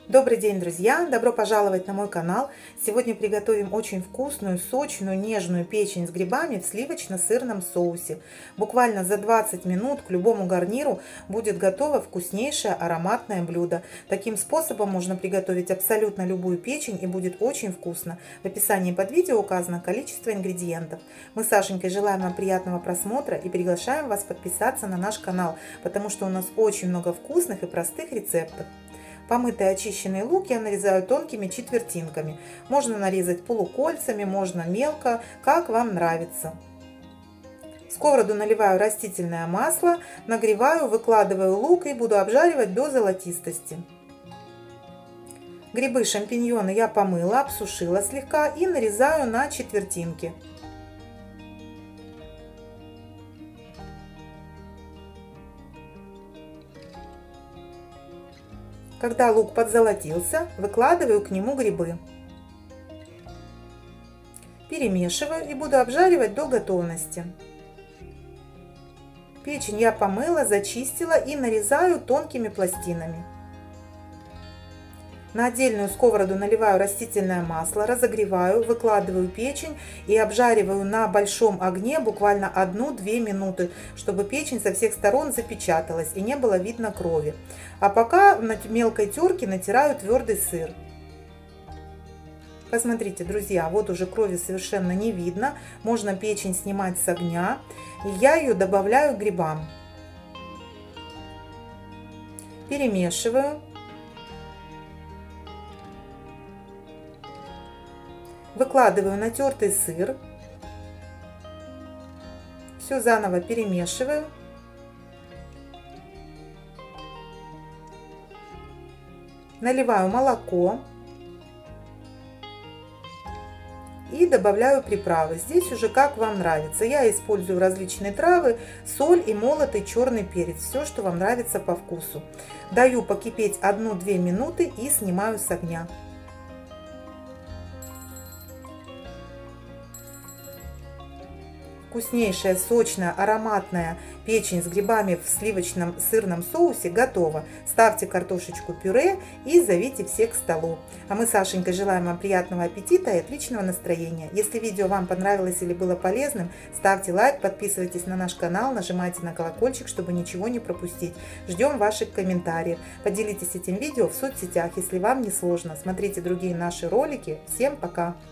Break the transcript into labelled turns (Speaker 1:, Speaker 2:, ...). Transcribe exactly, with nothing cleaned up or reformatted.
Speaker 1: Добрый день, друзья! Добро пожаловать на мой канал! Сегодня приготовим очень вкусную, сочную, нежную печень с грибами в сливочно-сырном соусе. Буквально за двадцать минут к любому гарниру будет готово вкуснейшее ароматное блюдо. Таким способом можно приготовить абсолютно любую печень и будет очень вкусно. В описании под видео указано количество ингредиентов. Мы с Сашенькой желаем вам приятного просмотра и приглашаем вас подписаться на наш канал, потому что у нас очень много вкусных и простых рецептов. Помытый очищенный лук я нарезаю тонкими четвертинками. Можно нарезать полукольцами, можно мелко, как вам нравится. В сковороду наливаю растительное масло, нагреваю, выкладываю лук и буду обжаривать до золотистости. Грибы, шампиньоны я помыла, обсушила слегка и нарезаю на четвертинки. Когда лук подзолотился, выкладываю к нему грибы. Перемешиваю и буду обжаривать до готовности. Печень я помыла, зачистила и нарезаю тонкими пластинами. На отдельную сковороду наливаю растительное масло, разогреваю, выкладываю печень и обжариваю на большом огне буквально одну-две минуты, чтобы печень со всех сторон запечаталась и не было видно крови. А пока на мелкой терке натираю твердый сыр. Посмотрите, друзья, вот уже крови совершенно не видно. Можно печень снимать с огня. И я ее добавляю к грибам. Перемешиваю. Выкладываю натертый сыр. Все заново перемешиваю. Наливаю молоко. И добавляю приправы. Здесь уже как вам нравится. Я использую различные травы, соль и молотый черный перец. Все, что вам нравится по вкусу. Даю покипеть одну-две минуты и снимаю с огня. Вкуснейшая, сочная, ароматная печень с грибами в сливочном сырном соусе готова. Ставьте картошечку пюре и зовите всех к столу. А мы с Сашенькой желаем вам приятного аппетита и отличного настроения. Если видео вам понравилось или было полезным, ставьте лайк, подписывайтесь на наш канал, нажимайте на колокольчик, чтобы ничего не пропустить. Ждем ваших комментариев. Поделитесь этим видео в соцсетях, если вам не сложно. Смотрите другие наши ролики. Всем пока!